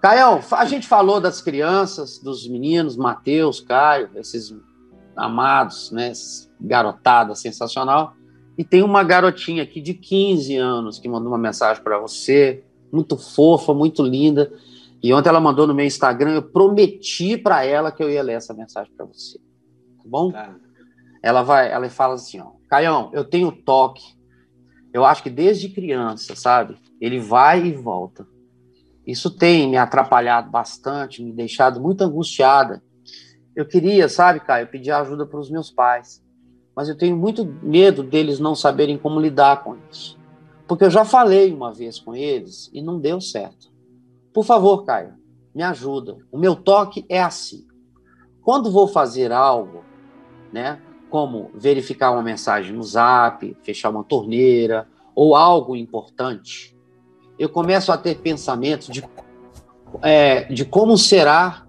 Caião, a gente falou das crianças, dos meninos, Matheus, Caio, esses amados, né? Garotada sensacional. E tem uma garotinha aqui de 15 anos que mandou uma mensagem para você, muito fofa, muito linda. E ontem ela mandou no meu Instagram, eu prometi para ela que eu ia ler essa mensagem para você. Tá bom? Tá. Ela fala assim, ó, Caião, eu tenho toque. Eu acho que desde criança, sabe? Ele vai e volta. Isso tem me atrapalhado bastante, me deixado muito angustiada. Eu queria, sabe, Caio, pedir ajuda para os meus pais. Mas eu tenho muito medo deles não saberem como lidar com isso. Porque eu já falei uma vez com eles e não deu certo. Por favor, Caio, me ajuda. O meu toque é assim. Quando vou fazer algo, né, como verificar uma mensagem no Zap, fechar uma torneira ou algo importante, eu começo a ter pensamentos de como será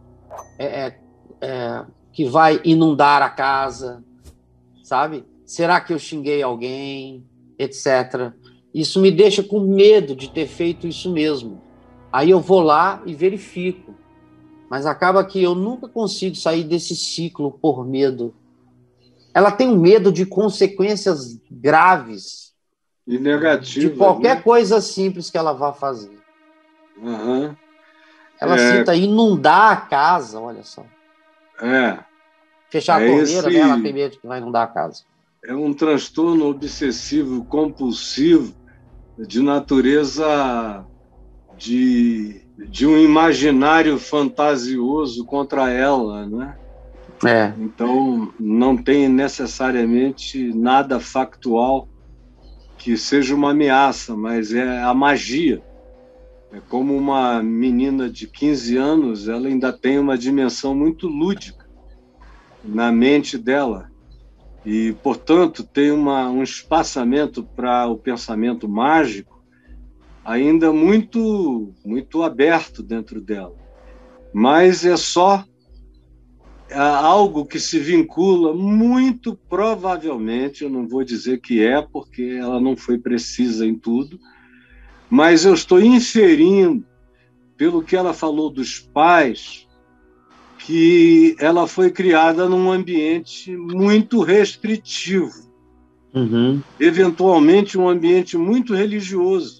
que vai inundar a casa, sabe? Será que eu xinguei alguém, etc. Isso me deixa com medo de ter feito isso mesmo. Aí eu vou lá e verifico. Mas acaba que eu nunca consigo sair desse ciclo por medo. Ela tem um medo de consequências graves. E negativas. De qualquer coisa simples que ela vá fazer. Uhum. Ela cita inundar a casa, olha só. Fechar a torneira, né? Ela tem medo que vai inundar a casa. É um transtorno obsessivo compulsivo de natureza de um imaginário fantasioso contra ela, né? Então, não tem necessariamente nada factual que seja uma ameaça, mas é a magia. É como uma menina de 15 anos, ela ainda tem uma dimensão muito lúdica na mente dela. E, portanto, tem um espaçamento para o pensamento mágico ainda muito, muito aberto dentro dela. Mas é só algo que se vincula muito provavelmente, eu não vou dizer que porque ela não foi precisa em tudo, mas eu estou inferindo, pelo que ela falou dos pais, que ela foi criada num ambiente muito restritivo, eventualmente um ambiente muito religioso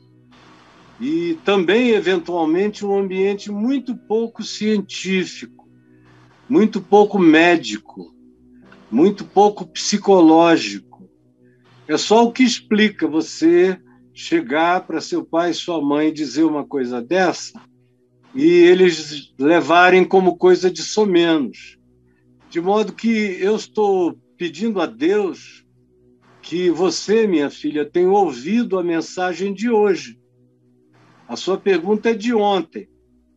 e também, eventualmente, um ambiente muito pouco científico, muito pouco médico, muito pouco psicológico. É só o que explica você chegar para seu pai e sua mãe e dizer uma coisa dessa e eles levarem como coisa de somenos. De modo que eu estou pedindo a Deus que você, minha filha, tenha ouvido a mensagem de hoje. A sua pergunta é de ontem.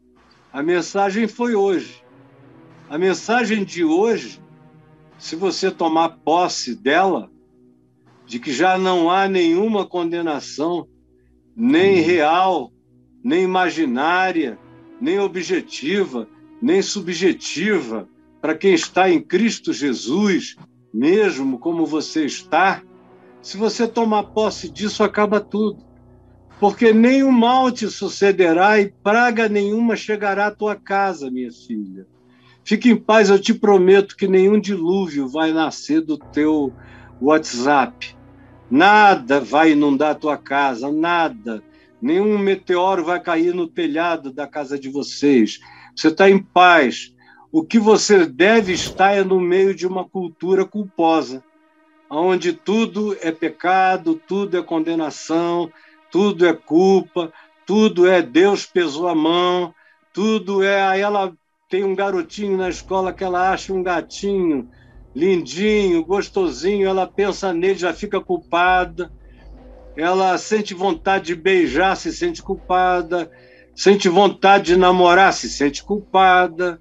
A mensagem foi hoje. A mensagem de hoje, se você tomar posse dela, de que já não há nenhuma condenação, nem real, nem imaginária, nem objetiva, nem subjetiva, para quem está em Cristo Jesus, mesmo como você está, se você tomar posse disso, acaba tudo. Porque nenhum mal te sucederá e praga nenhuma chegará à tua casa, minha filha. Fique em paz, eu te prometo que nenhum dilúvio vai nascer do teu WhatsApp. Nada vai inundar a tua casa, nada. Nenhum meteoro vai cair no telhado da casa de vocês. Você está em paz. O que você deve estar é no meio de uma cultura culposa, onde tudo é pecado, tudo é condenação, tudo é culpa, tudo é Deus pesou a mão, tudo é... Aí ela tem um garotinho na escola que ela acha um gatinho lindinho, gostosinho, ela pensa nele, já fica culpada, ela sente vontade de beijar, se sente culpada, sente vontade de namorar, se sente culpada,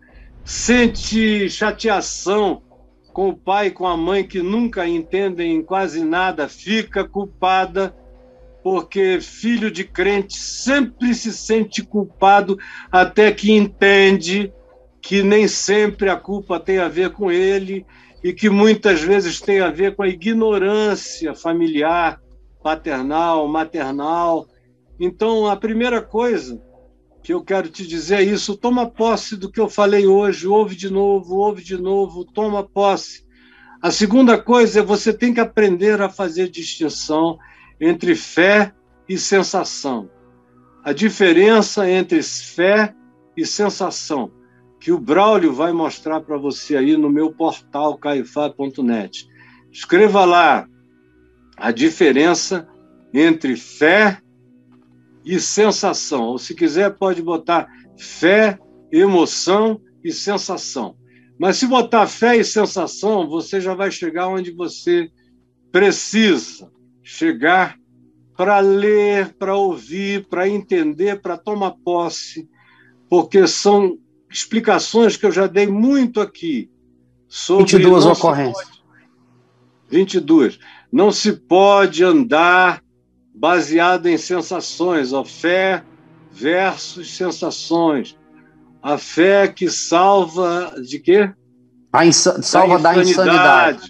sente chateação com o pai e com a mãe que nunca entendem quase nada, fica culpada, porque filho de crente sempre se sente culpado até que entende que nem sempre a culpa tem a ver com ele e que muitas vezes tem a ver com a ignorância familiar, paternal, maternal. Então, a primeira coisa que eu quero te dizer é isso. Toma posse do que eu falei hoje, ouve de novo, toma posse. A segunda coisa é você tem que aprender a fazer distinção entre fé e sensação. A diferença entre fé e sensação, que o Braulio vai mostrar para você aí no meu portal caifá.net. Escreva lá a diferença entre fé e sensação. Ou se quiser pode botar fé, emoção e sensação. Mas se botar fé e sensação, você já vai chegar onde você precisa chegar para ler, para ouvir, para entender, para tomar posse, porque são explicações que eu já dei muito aqui sobre 22 ocorrências. 22. Não se pode andar baseado em sensações, a fé versus sensações. A fé que salva de quê? Salva da insanidade.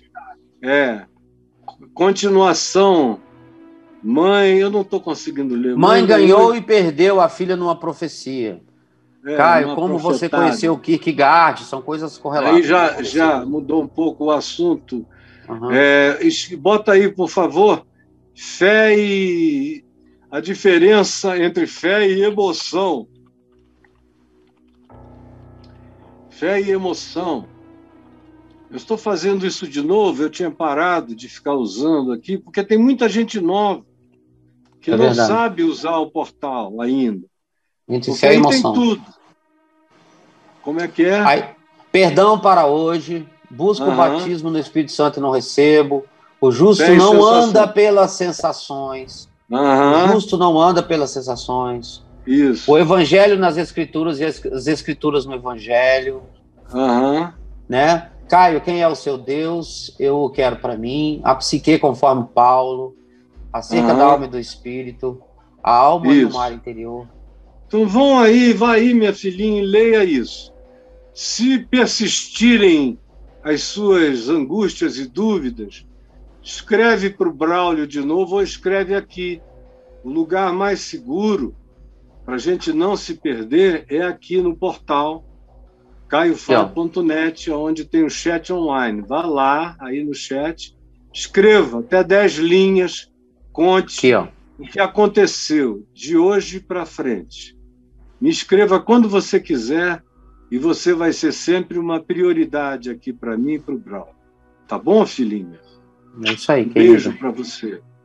Continuação. Mãe, eu não estou conseguindo ler. Mãe ganhou e perdeu a filha numa profecia. Caio, como você conheceu o Kierkegaard? São coisas correlatas. Aí já mudou um pouco o assunto. Bota aí, por favor, fé e... a diferença entre fé e emoção. Fé e emoção. Eu estou fazendo isso de novo, eu tinha parado de ficar usando aqui, porque tem muita gente nova que não sabe usar o portal ainda. Entre fé e emoção. Tem tudo. Como é que é? Aí, perdão para hoje, busco o batismo no Espírito Santo e não recebo. O justo não anda pelas sensações. O justo não anda pelas sensações. Isso. O evangelho nas escrituras e as escrituras no evangelho. Né? Caio, quem é o seu Deus? Eu o quero para mim. A psique conforme Paulo. Acerca da alma e do espírito. A alma e o mar interior. Então vai aí, minha filhinha, e leia isso. Se persistirem as suas angústias e dúvidas, escreve para o Braulio de novo ou escreve aqui. O lugar mais seguro para a gente não se perder é aqui no portal caifá.net, onde tem o chat online. Vá lá, aí no chat, escreva até 10 linhas, conte o que aconteceu de hoje para frente. Me escreva quando você quiser e você vai ser sempre uma prioridade aqui para mim e para o Braulio. Tá bom, filhinha? É isso aí, querido. Beijo para você.